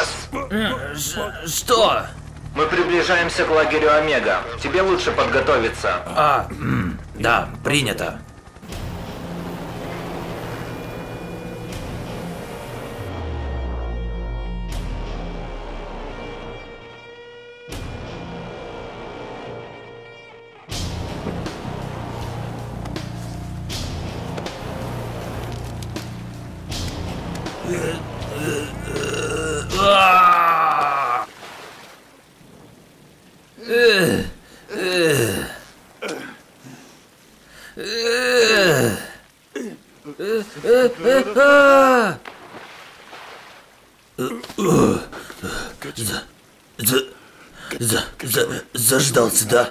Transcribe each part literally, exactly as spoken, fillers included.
Босс! Ш- Что? Мы приближаемся к лагерю Омега. Тебе лучше подготовиться. А, м, да, принято. А! Э, э, э, э, э, э, а! За- за- за- за- Заждался, да?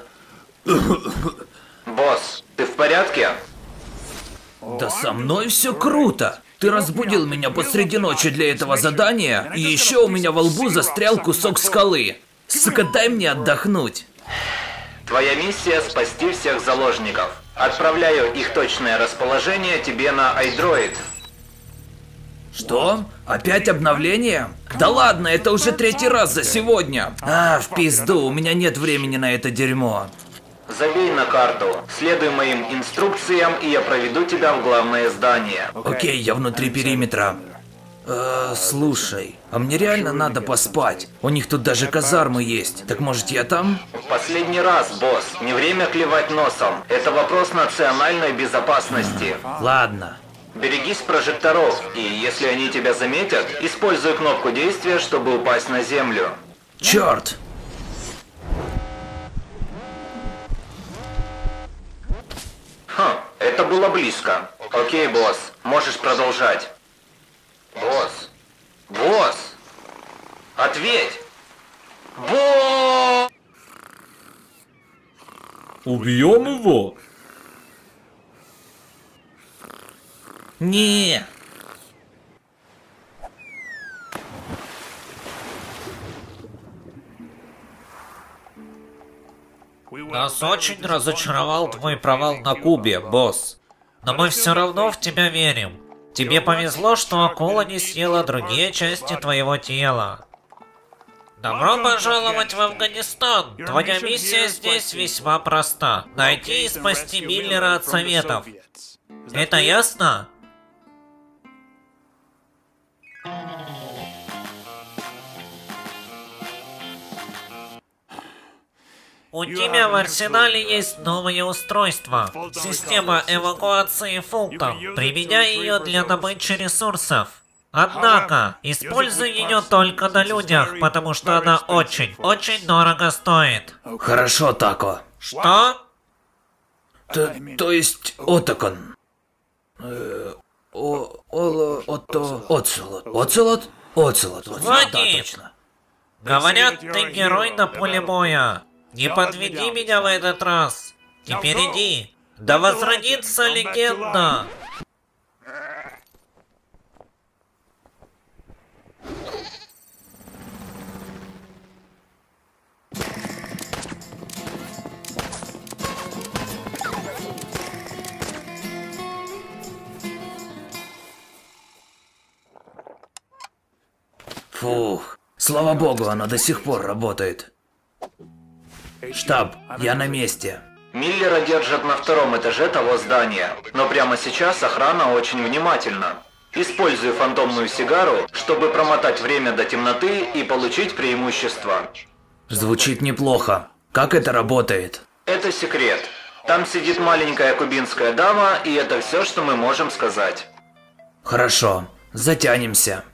Босс, ты в порядке? Да со мной все круто. Ты разбудил меня посреди ночи для этого задания, и еще у меня во лбу застрял кусок скалы. Сука, дай мне отдохнуть. Твоя миссия — спасти всех заложников. Отправляю их точное расположение тебе на iDroid. Что? Опять обновление? Да ладно, это уже третий раз за сегодня. А, в пизду, у меня нет времени на это дерьмо. Забей на карту, следуй моим инструкциям, и я проведу тебя в главное здание. Окей, я внутри периметра. Э, слушай, а мне реально надо поспать. У них тут даже казармы есть. Так может я там? В последний раз, босс, не время клевать носом. Это вопрос национальной безопасности. Ладно. Берегись прожекторов, и если они тебя заметят, используй кнопку действия, чтобы упасть на землю. Черт! Хм, это было близко. Окей, босс, можешь продолжать. Босс. Босс! Ответь! Босс! Убьем его? Не. Нас очень разочаровал твой провал на Кубе, босс. Но мы все равно в тебя верим. Тебе повезло, что акула не съела другие части твоего тела. Добро пожаловать в Афганистан. Твоя миссия здесь весьма проста. Найти и спасти Миллера от Советов. Это ясно? У тебя в арсенале есть новое устройство. Система эвакуации Фултон. Применяй ее для добычи ресурсов. Однако, используй ее только на людях, потому что она очень, очень дорого стоит. Хорошо, Тако. Что? Т то есть, Отакон. Э, о, оло, ото, оцелот. Оцелот? Оцелот. Оцелот, да, Вадим! точно. Говорят, ты герой на поле боя. Не подведи меня в этот раз. Теперь иди. Да возродится легенда. Фух. Слава богу, оно до сих пор работает. Штаб, я на месте. Миллера держат на втором этаже того здания, но прямо сейчас охрана очень внимательна. Используй фантомную сигару, чтобы промотать время до темноты и получить преимущество. Звучит неплохо. Как это работает? Это секрет. Там сидит маленькая кубинская дама, и это все, что мы можем сказать. Хорошо, затянемся.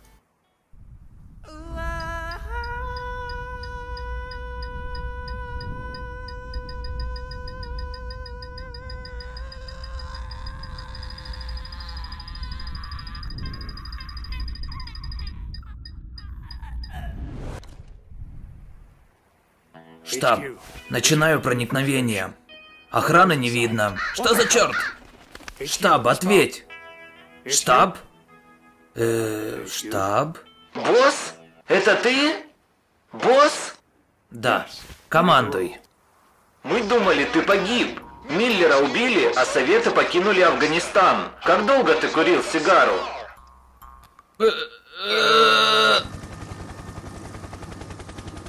Штаб, начинаю проникновение. Охраны не видно. Что за черт? Штаб, ответь. Штаб? Э, штаб? Босс? Это ты? Босс? Да, командуй. Мы думали, ты погиб. Миллера убили, а Советы покинули Афганистан. Как долго ты курил сигару?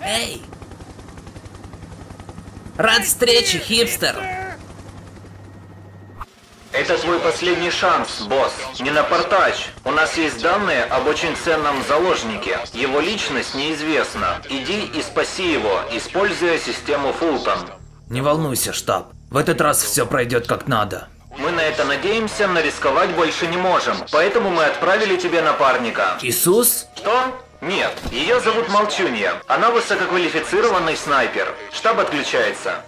Эй! Рад встрече, хипстер! Это твой последний шанс, босс. Не напортачь. У нас есть данные об очень ценном заложнике. Его личность неизвестна. Иди и спаси его, используя систему Фултон. Не волнуйся, штаб. В этот раз все пройдет как надо. Мы на это надеемся, но рисковать больше не можем. Поэтому мы отправили тебе напарника. Иисус? Что? Нет. Ее зовут Молчунья. Она высококвалифицированный снайпер. Штаб отключается.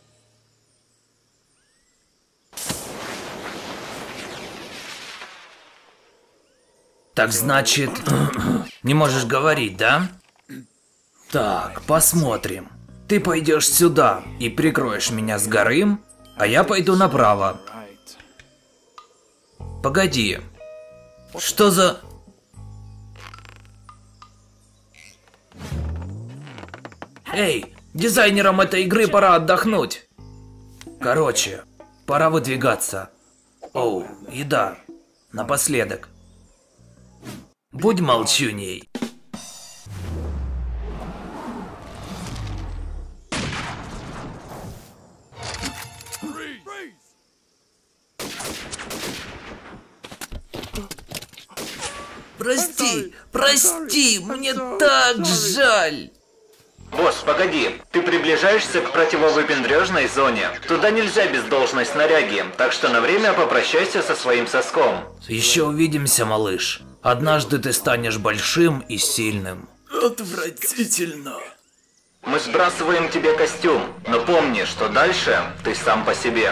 Так значит, не можешь говорить, да? Так, посмотрим. Ты пойдешь сюда и прикроешь меня с горы, а я пойду направо. Погоди. Что за... Эй, дизайнерам этой игры пора отдохнуть. Короче, пора выдвигаться. Оу, и да, напоследок. Будь молчуней. Прости, прости, мне так жаль. Босс, погоди. Ты приближаешься к противовыпендрежной зоне. Туда нельзя без должной снаряги, так что на время попрощайся со своим соском. Еще увидимся, малыш. Однажды ты станешь большим и сильным. Отвратительно. Мы сбрасываем тебе костюм, но помни, что дальше ты сам по себе.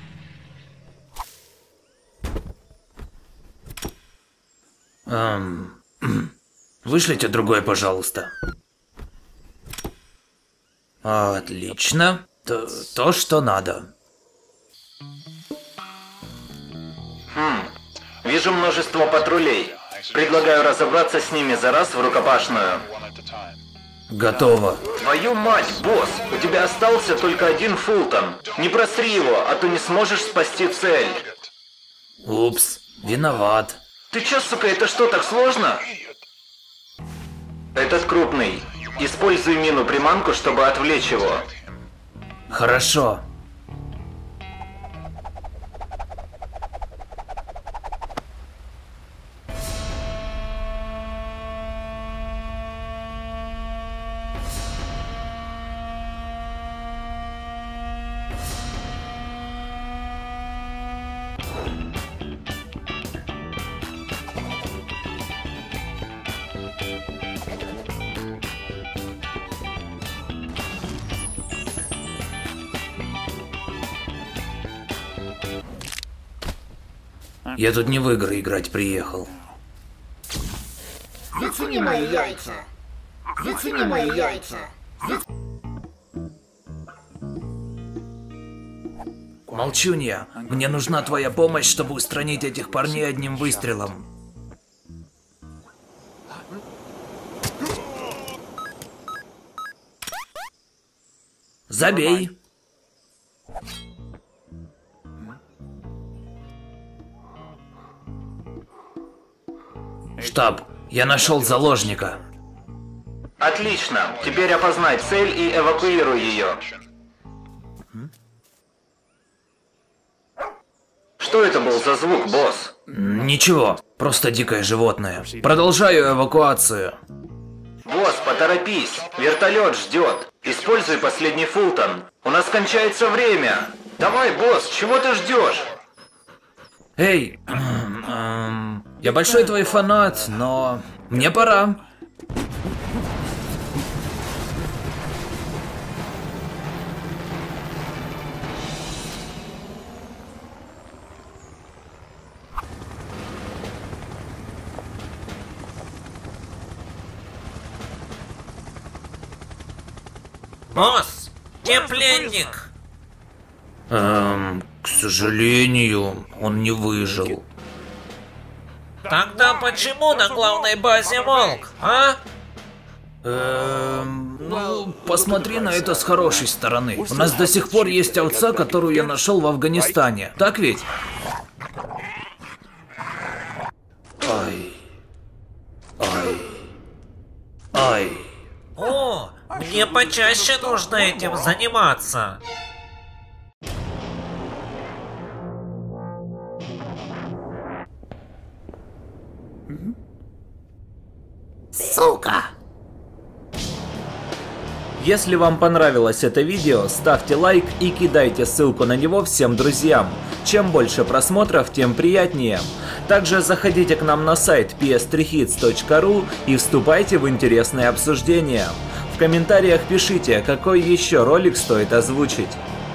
Эм... Вышлите другой, пожалуйста. Отлично. То, то что надо. Хм. Вижу множество патрулей. Предлагаю разобраться с ними за раз в рукопашную. Готово. Твою мать, босс! У тебя остался только один Фултон. Не просри его, а то не сможешь спасти цель. Упс, виноват. Ты чё, сука, это что, так сложно? Этот крупный. Используй мину-приманку, чтобы отвлечь его. Хорошо. Я тут не в игры играть приехал. Зацени мои яйца. Зацени мои яйца. Молчунья, мне нужна твоя помощь, чтобы устранить этих парней одним выстрелом. Забей. Штаб, я нашел заложника. Отлично. Теперь опознай цель и эвакуируй ее. Что это был за звук, босс? Ничего, просто дикое животное. Продолжаю эвакуацию. Босс, поторопись. Вертолет ждет. Используй последний Фултон. У нас кончается время. Давай, босс, чего ты ждешь? Эй, эм, я большой твой фанат, но мне пора. Босс, где пленник? Эм, к сожалению, он не выжил. Тогда почему на главной базе волк, а? Эм, ну, посмотри на это с хорошей стороны. У нас до сих пор есть овца, которую я нашел в Афганистане. Так ведь? Ай. Ай. Ай. О, Мне почаще нужно этим заниматься. Сука! Если вам понравилось это видео, ставьте лайк и кидайте ссылку на него всем друзьям. Чем больше просмотров, тем приятнее. Также заходите к нам на сайт пи эс три хитс точка ру и вступайте в интересные обсуждения. В комментариях пишите, какой еще ролик стоит озвучить.